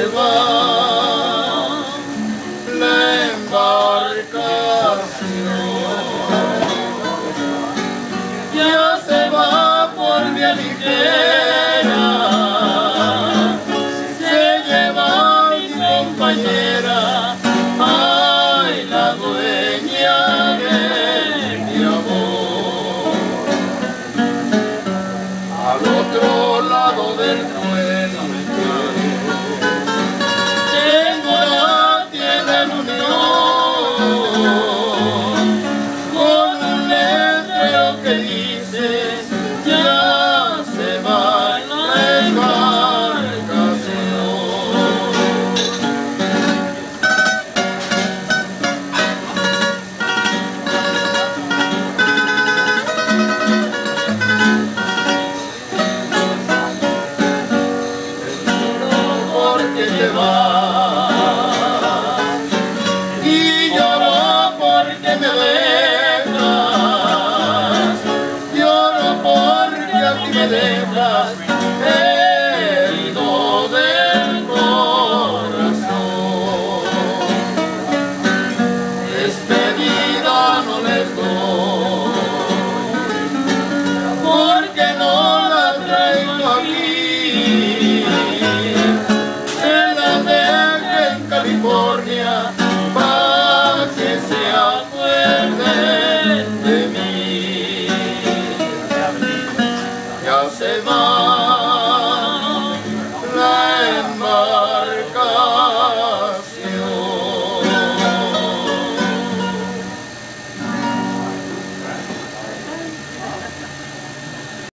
va la embarcación, ya se va por vía ligera, se lleva mi compañera, ay, la dueña de mi amor. Al otro lado del trueno tengo la tierra en unión, con un letrero que dice ya se va la embarcación. Porque te vas.